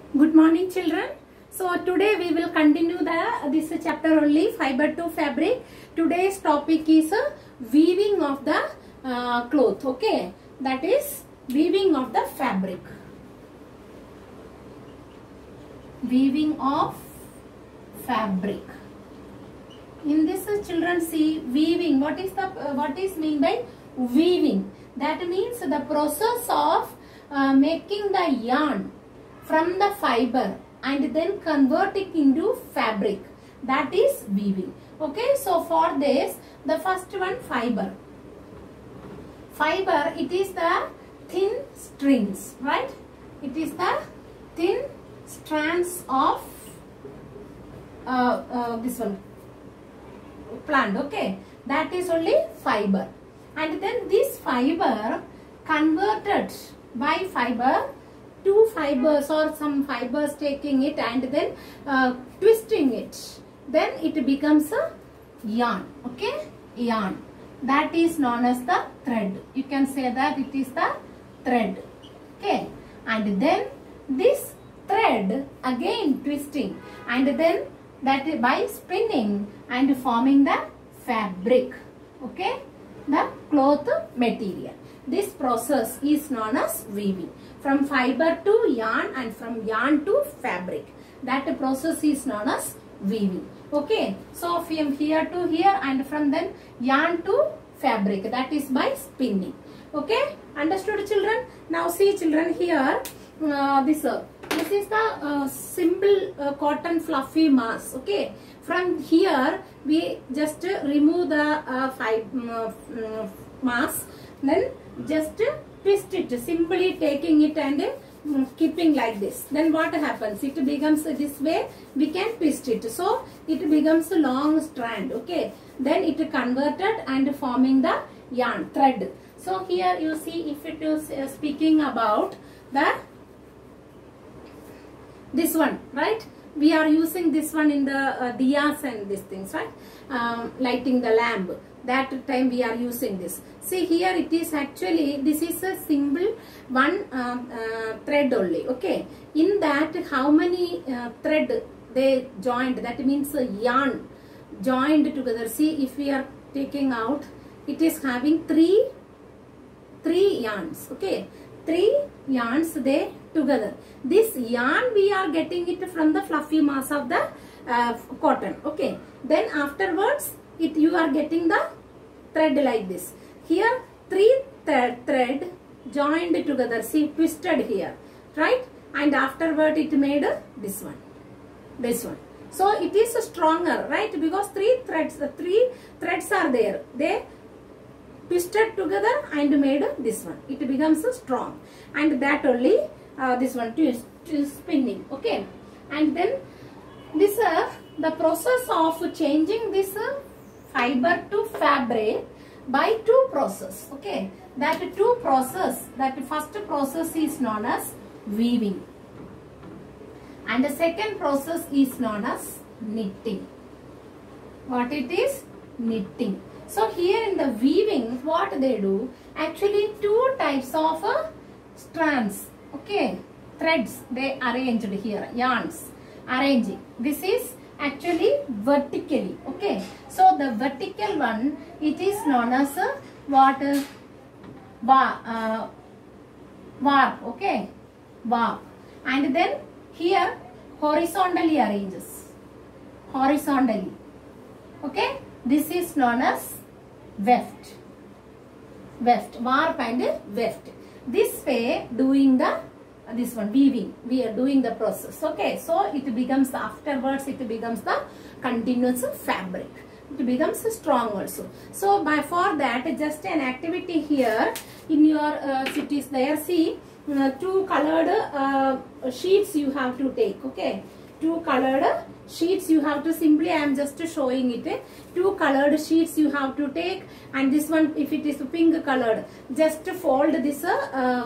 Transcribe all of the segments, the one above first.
Good morning, children. So today we will continue this chapter only, fiber to fabric. Today's topic is weaving of the cloth. Okay, that is weaving of the fabric. Weaving of fabric. In this, children see weaving. What is mean by weaving? That means the process of making the yarn from the fiber and then convert it into fabric. That is weaving. Okay, so for this, the first one, fiber. Fiber, it is the thin strings, right? It is the thin strands of this one plant. Okay, that is only fiber. And then this fiber converted by fiber, two fibers or some fibers taking it and then twisting it, then it becomes a yarn. Okay, yarn, that is known as the thread. You can say that it is the thread. Okay, and then this thread again twisting and then that by spinning and forming the fabric. Okay, the cloth material. This process is known as weaving. From fiber to yarn and from yarn to fabric. That process is known as weaving. Okay, so from here to here and from then yarn to fabric, that is by spinning. Okay, understood, children? Now see, children, here this is the simple cotton fluffy mass. Okay, from here we just remove the mass, then just twist it, simply taking it and keeping like this. Then what happens? It becomes this way, we can twist it. So it becomes a long strand. Okay, then it converted and forming the yarn thread. So here you see, if it is speaking about this one, right? We are using this one in the diyas and these things, right? Lighting the lamp. That time we are using this. See here, it is actually, this is a simple one thread only. Okay, in that how many thread they joined, that means yarn joined together. See, if we are taking out, it is having three yarns. Okay, 3 yarns they together. This yarn we are getting it from the fluffy mass of the cotton. Okay, then afterwards you are getting the thread like this. Here 3 thread joined together, see, twisted here, right? And afterward it made this one. So it is stronger, right? Because 3 threads are there. They twisted together and made this one. It becomes strong, and that only this one twist spinning. Okay, and then this the process of changing this fiber to fabric by 2 process. Okay, that first process is known as weaving, and the second process is known as knitting. What it is? Knitting. So here in the weaving, what they do, actually 2 types of strands. Okay, threads they arranged here, yarns arranging. This is actually vertically. Okay, so the vertical one, it is known as what? Warp. Okay, warp. And then here horizontally arranges. Horizontally. Okay, this is known as weft. Warp and weft. This way doing this one weaving, we are doing the process. Okay, so it becomes afterwards, it becomes the continuous fabric. It becomes strong also. So for that, just an activity here in your cities there. See, 2 colored sheets you have to take. Okay, 2 colored sheets you have to, simply I am just showing it. 2 colored sheets you have to take, and this one, if it is pink colored, just fold this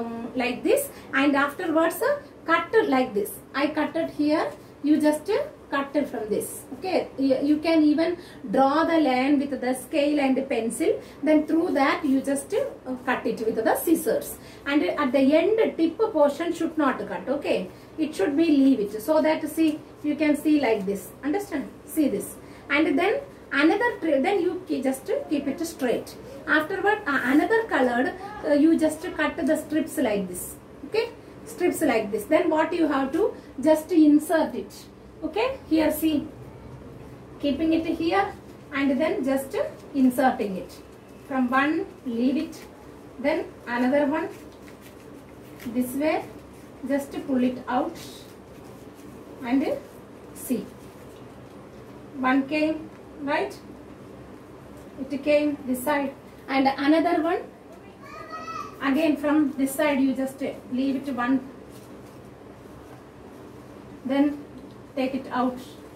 like this, and afterwards cut like this. I cut it here, you just cut it from this. Okay, you can even draw the line with the scale and the pencil. Then through that you just cut it with the scissors. And at the end, tip portion should not cut. Okay, it should be leave it, so that see, you can see like this. Understand? See this. And then another, then you just keep it straight. Afterward, another colored, you just cut the strips like this. Okay, strips like this. Then what you have to just insert it. Okay, here see, keeping it here and then just inserting it. From one, leave it. Then another one, this way, just pull it out and see. One came, right? It came this side. And another one, again from this side, you just leave it one, then take it out,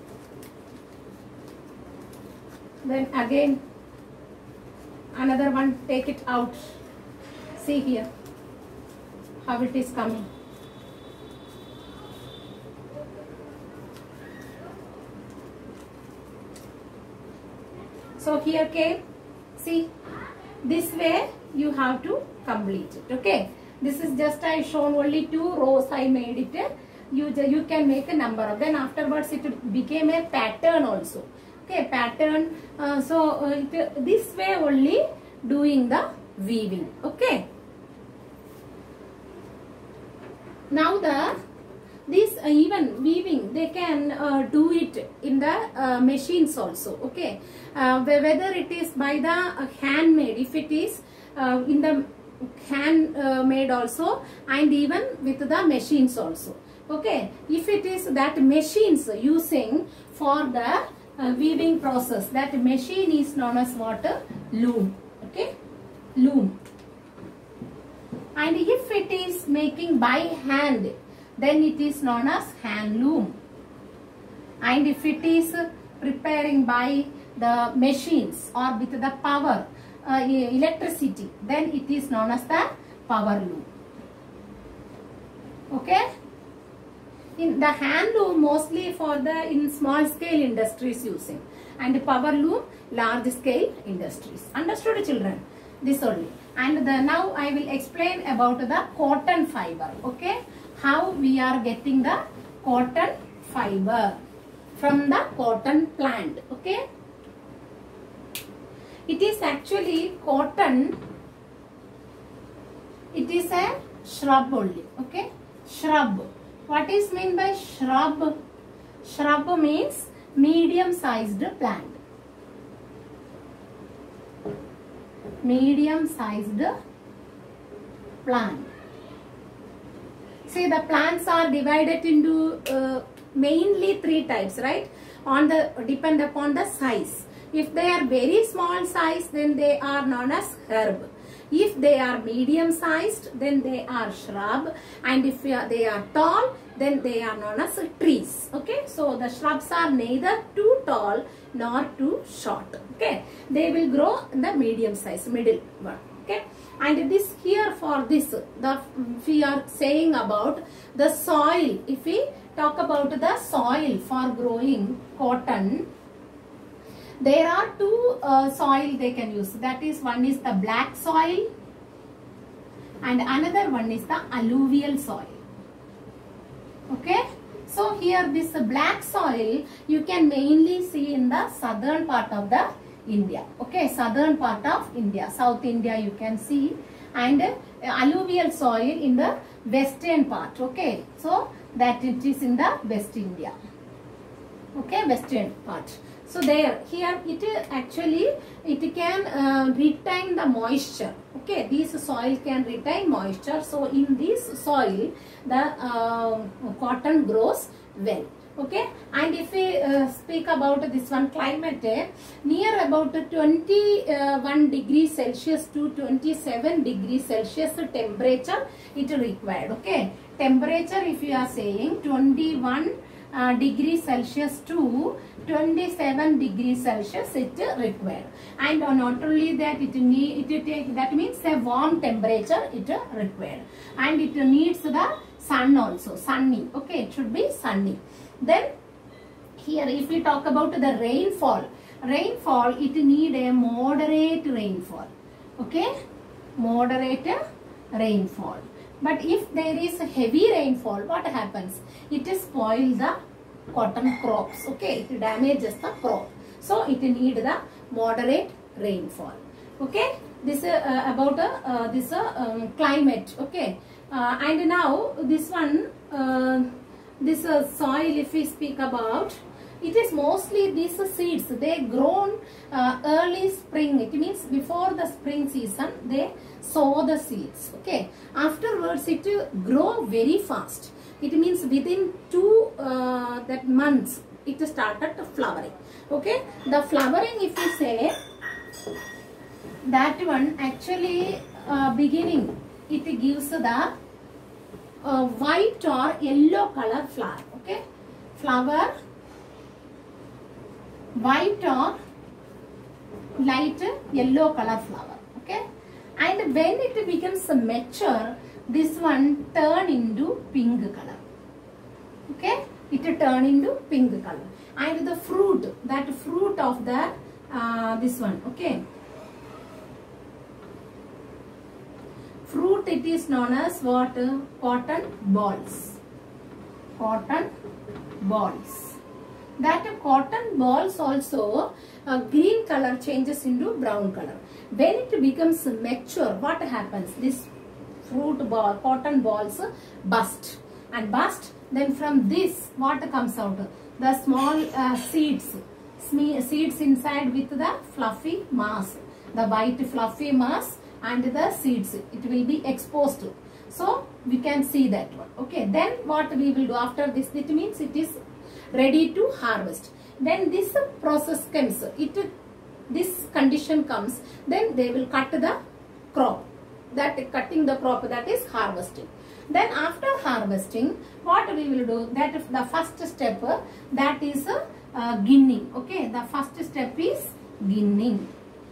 then again another one, take it out. See here how it is coming. So here came, see, this way you have to complete it. Okay, this is just I shown only 2 rows I made it. You can make a number of, then afterwards it became a pattern also. Okay, pattern. This way only doing the weaving. Okay, now this even weaving, they can do it in the machines also. Okay, whether it is by the handmade, if it is in the handmade also, and even with the machines also. Okay, if it is that machines using for the weaving process, that machine is known as what? Loom. Okay, loom. And if it is making by hand, then it is known as hand loom. And if it is preparing by the machines or with the power, electricity, then it is known as the power loom. Okay, in the hand loom mostly for the in small scale industries using, and power loom large scale industries. Understood, children? This only. And now I will explain about the cotton fiber. Okay, how we are getting the cotton fiber from the cotton plant. Okay, it is actually cotton, it is a shrub only. Okay, shrub. What is meant by shrub? Shrub means medium sized plant. Medium sized plant. See, the plants are divided into mainly 3 types, right? On the depend upon the size. If they are very small size, then they are known as herb. If they are medium sized, then they are shrub. And if they are tall, then they are known as trees. Okay, so the shrubs are neither too tall nor too short. Okay, they will grow in the medium size, middle one. Okay, and this here for this, we are saying about the soil. If we talk about the soil for growing cotton, there are 2 soil they can use. That is, one is the black soil and another one is the alluvial soil. Okay, so here this black soil you can mainly see in the southern part of the India. Okay, southern part of India, South India you can see, and alluvial soil in the western part. Okay, so that it is in the West India. Okay, western part. So there, here it actually, it can retain the moisture. Okay, this soil can retain moisture. So in this soil, the cotton grows well. Okay, and if we speak about this one climate, near about 21 degrees Celsius to 27 degrees Celsius temperature it required. Okay, temperature if you are saying 21 degrees Celsius to 27 degrees Celsius it required. And not only that, that means a warm temperature it required, and it needs the sun also, sunny. Okay, it should be sunny. Then Here if we talk about the rainfall, it need a moderate rainfall. Okay, moderate rainfall. But if there is a heavy rainfall, what happens? It spoils the cotton crops. Okay, it damages the crop. So it need the moderate rainfall. Okay, this about this climate. Okay, and now this one, this soil, if we speak about, it is mostly these seeds. They grown early spring. It means before the spring season they sow the seeds. Okay, afterwards it will grow very fast. It means within 2 that months it started flowering. Okay, the flowering, if we say, that one actually beginning, it gives the white or yellow color flower. Okay, flower white or light yellow color flower. Okay, and when it becomes mature, this one turn into pink color. Okay, it turn into pink color. And the fruit, that fruit of the this one. Okay, fruit, it is known as what? Cotton balls. Cotton balls. That cotton balls also green color changes into brown color. When it becomes mature, what happens? This fruit ball, cotton balls burst and burst. Then from this, what comes out? The small seeds inside with the fluffy mass, the white fluffy mass and the seeds. It will be exposed. So we can see that one. Okay, then what we will do after this? It means it is ready to harvest. When this process comes, this condition comes, then they will cut the crop. That cutting the crop, that is harvesting. Then after harvesting, what we will do? That is the first step, that is ginning. Okay, the first step is ginning.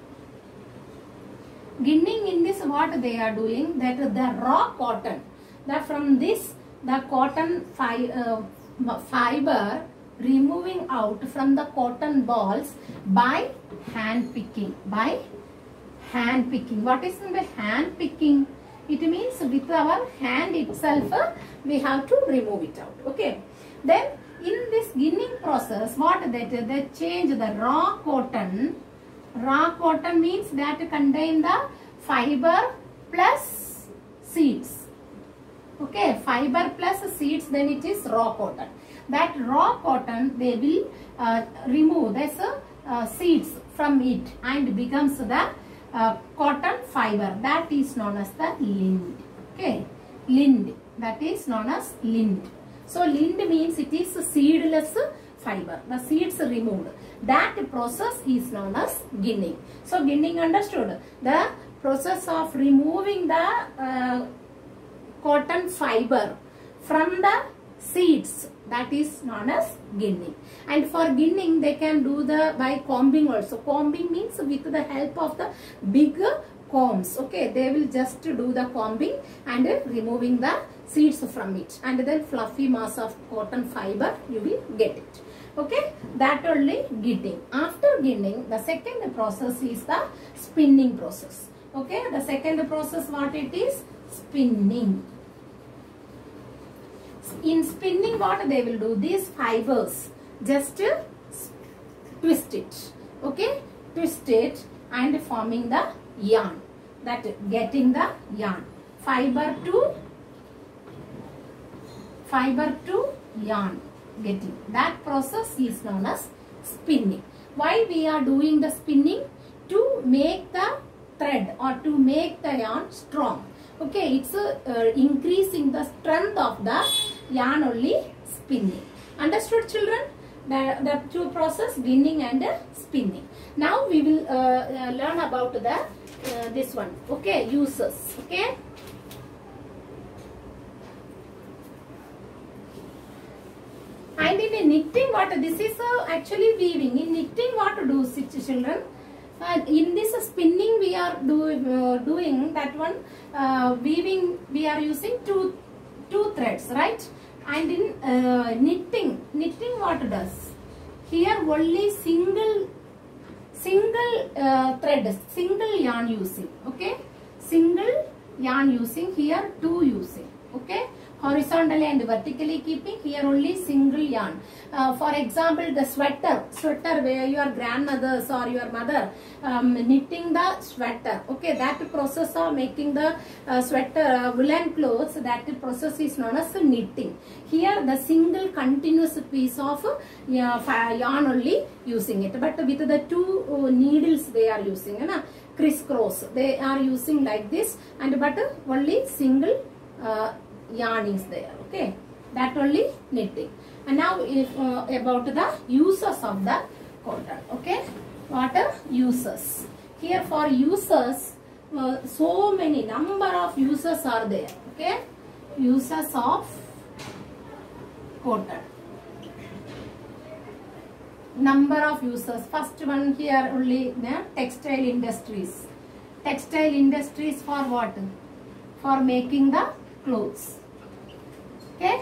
Ginning, in this what they are doing? That the raw cotton, that from this the cotton fiber removing out from the cotton balls by hand picking. By hand picking. What is by hand picking? It means with our hand itself we have to remove it out. Okay. Then in this ginning process, what they change the raw cotton. Raw cotton means that contain the fiber plus seeds. Okay, fiber plus seeds, then it is raw cotton. That raw cotton they will remove this seeds from it and becomes the cotton fiber, that is known as the lind. Okay, lind, that is known as lind. So lind means it is seedless fiber, the seeds removed. That process is known as ginning. So ginning understood. The process of removing the cotton fiber from the seeds, that is known as ginning. And for ginning they can do the by combing also. Combing means with the help of the big combs. Okay, they will just do the combing and removing the seeds from it, and then fluffy mass of cotton fiber you will get it. Okay, that only ginning. After ginning, the second process is the spinning process. Okay, the second process, what it is? Spinning. In spinning, what they will do? These fibers, just twist it. Okay, twist it and forming the yarn. That getting the yarn. Fiber to yarn. Getting. That process is known as spinning. Why we are doing the spinning? To make the thread or to make the yarn strong. Okay, it's increasing the strength of the yarn only spinning. Understood, children? The two process, ginning and spinning. Now we will learn about the this one. Okay, uses. Okay. And in knitting, what this is actually weaving. In knitting, what to do, children? In this spinning, we are doing that one. Weaving, we are using two threads, right? And in knitting what does? here only single thread, single yarn using. Okay, single yarn using, here 2 using. Okay, horizontally and vertically keeping, here only single yarn. For example, the sweater where your grandmothers or your mother knitting the sweater. Okay, that process of making the sweater woolen clothes, that process is known as knitting. Here the single continuous piece of yarn only using it, but with the 2 needles they are using, crisscross they are using like this, and but only single yarn is there. Okay, that only knitting. And now if about the uses of the cotton. Okay, what are uses? Here for uses, so many number of uses are there. Okay, uses of cotton, number of uses. First one here only the textile industries. Textile industries for what? For making the clothes. Okay,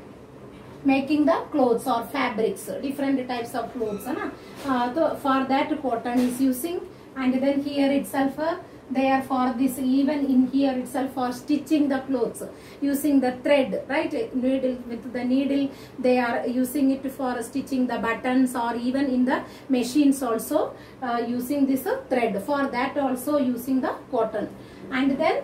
making the clothes or fabrics, different types of clothes. So for that cotton is using, and then here itself they are for this, even in here itself for stitching the clothes using the thread, right? Needle, with the needle they are using it for stitching the buttons, or even in the machines also using this thread. For that also using the cotton. And then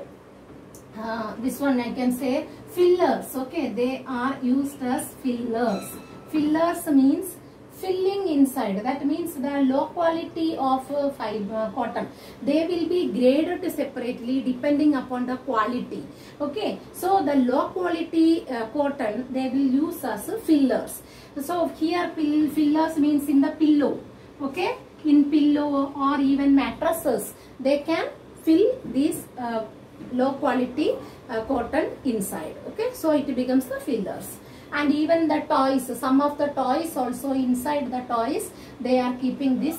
this one I can say fillers. Okay, they are used as fillers. Fillers means filling inside. That means the low quality of fiber cotton, they will be graded separately depending upon the quality. Okay, so the low quality cotton they will use as fillers. So here fillers means in the pillow. Okay, in pillow or even mattresses they can fill these low quality cotton inside. Okay, so it becomes the fillers. And even the toys, some of the toys also, inside the toys they are keeping this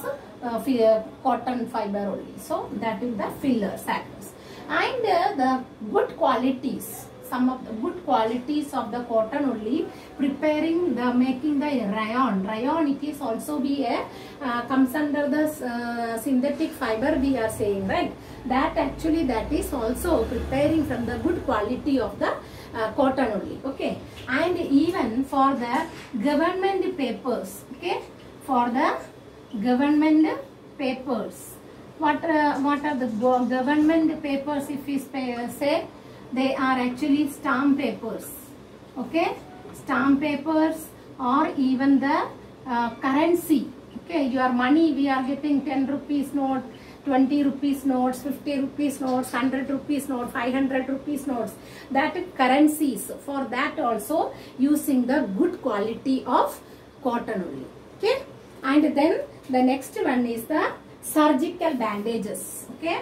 cotton fiber only. So that is the fillers actors. And the good qualities, some of the good qualities of the cotton only, preparing the making the rayon. Rayon, it is also be a comes under the synthetic fiber we are saying, right? That actually that is also preparing from the good quality of the cotton only. Okay, and even for the government papers. Okay, for the government papers, what are the government papers? If we say, they are actually stamp papers. Okay, stamp papers, or even the currency. Okay, your money we are getting 10 rupees note, 20 rupees notes, 50 rupees notes, 100 rupees notes, 500 rupees notes, that currencies. For that also using the good quality of cotton only. Okay, and then the next one is the surgical bandages. Okay,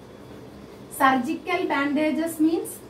surgical bandages means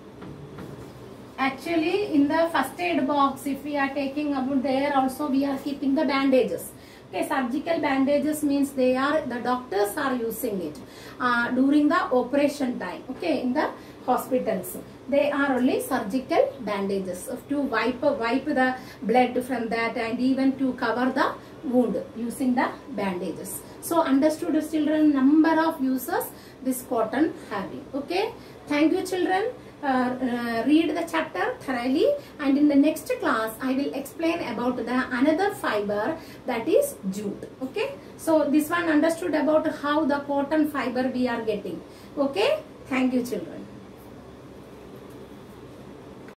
actually in the first aid box, if we are taking about, there also we are keeping the bandages. Okay, surgical bandages means they are, the doctors are using it during the operation time. Okay, in the hospitals they are only surgical bandages to wipe the blood from that, and even to cover the wound using the bandages. So understood, children, number of uses this cotton having. Okay, thank you, children. Read the chapter thoroughly, and in the next class I will explain about the another fiber, that is jute. Okay, so this one understood about how the cotton fiber we are getting. Okay, thank you, children.